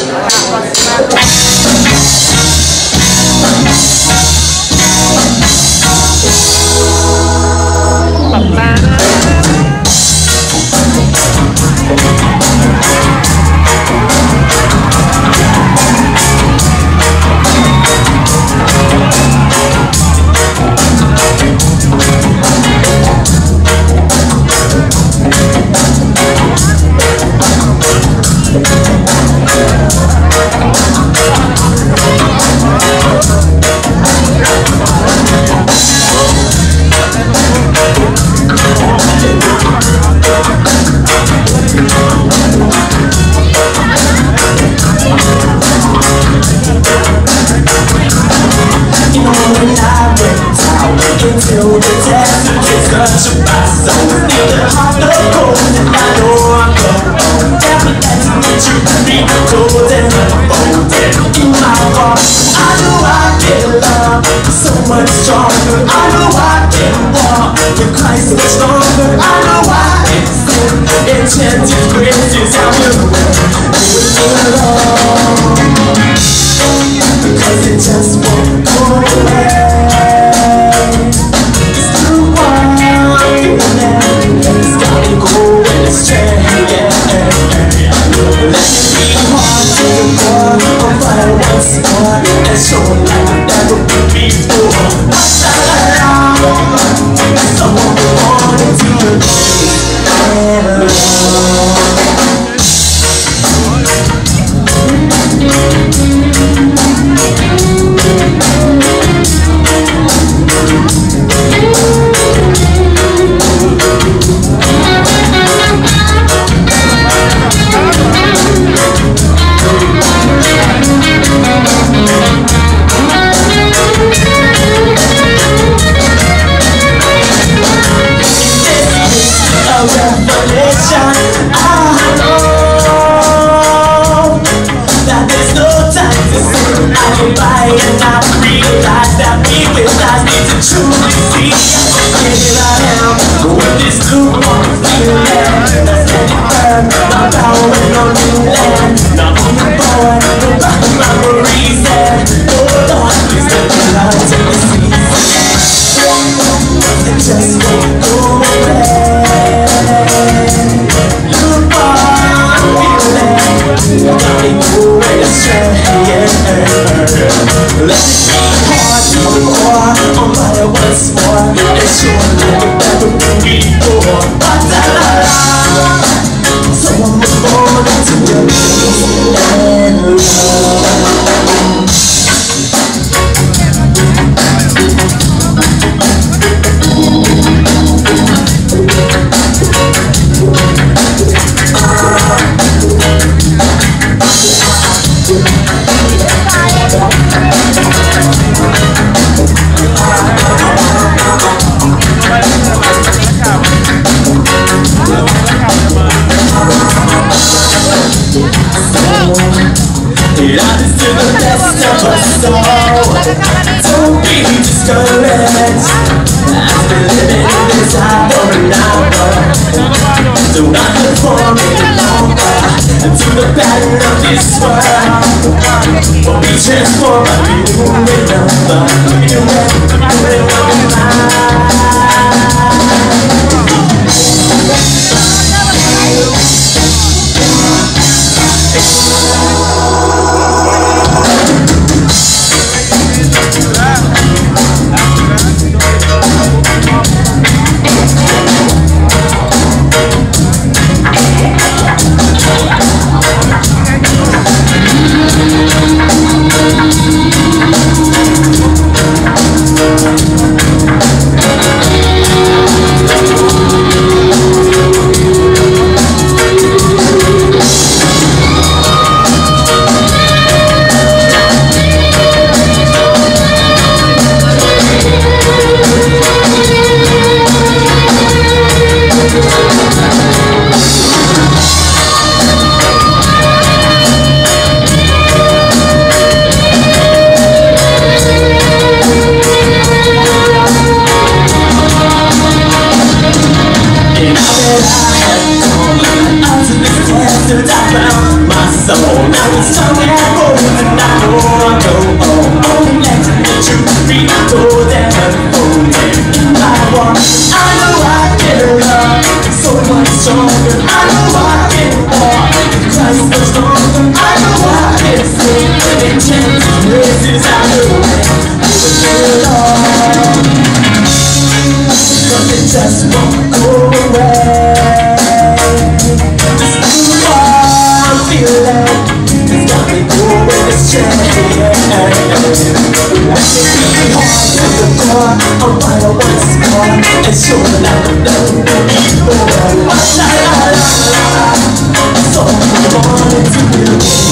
Don't be discouraged. I've been living in this high for an hour. Do not conform any longer to the pattern of this world. Or be transformed by you and another. You have some have bones and I know I go on. Let the truth be told and unfolded. I know I can love so much stronger. I know I can walk Christ much longer. I know I can sing in chains and places I know it long. But it just won't go away. This new I'm feeling has got me going astray. Let me be hard to the core. I'm right on one score, and sure like I'm done before. La la la la la. So I wanted to do.